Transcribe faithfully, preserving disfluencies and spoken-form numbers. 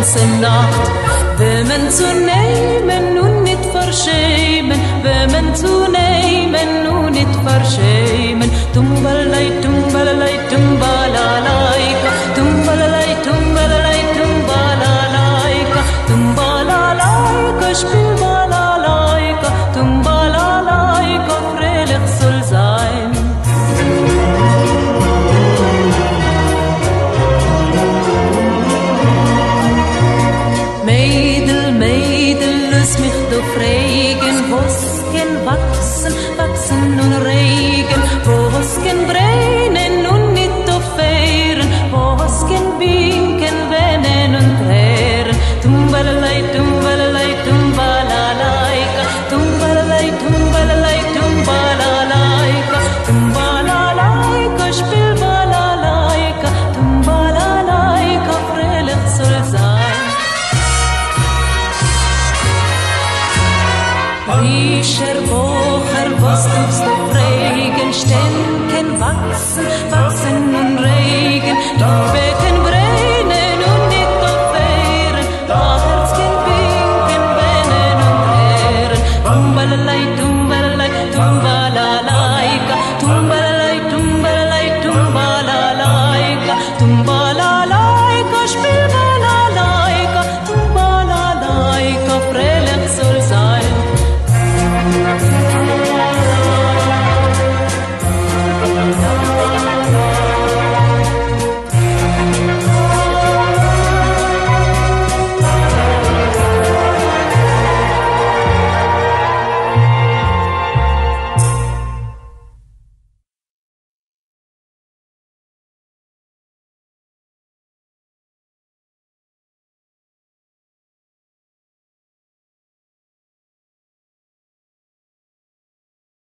ganze Nacht. Wemmen zu nehmen und nicht verschämen, wemmen zu nehmen und nicht verschämen. Tumbalai, tumbalai, tumbalalaika, tumbalai, tumbalai, tumbalalaika, tumbalalaika, spiel balalaika, tumbalalaika, fröhlich soll sein. Mädel, Mädel, lass mich doch regen, was kann wachsen, wachsen und regen, was kann brennen und nicht aufhören, was kann winken, wennen und hören. Tumbalalai, tumbalalai, tumbalalaika, tumbalalai, tumbalalai, tumbalalaika, tumbalalaika, spiel balalaika, tumbalalaika, fröhlich soll sein. Rischer Wocher, was tust du Regen, Stenken wachsen, wachsen und regen, du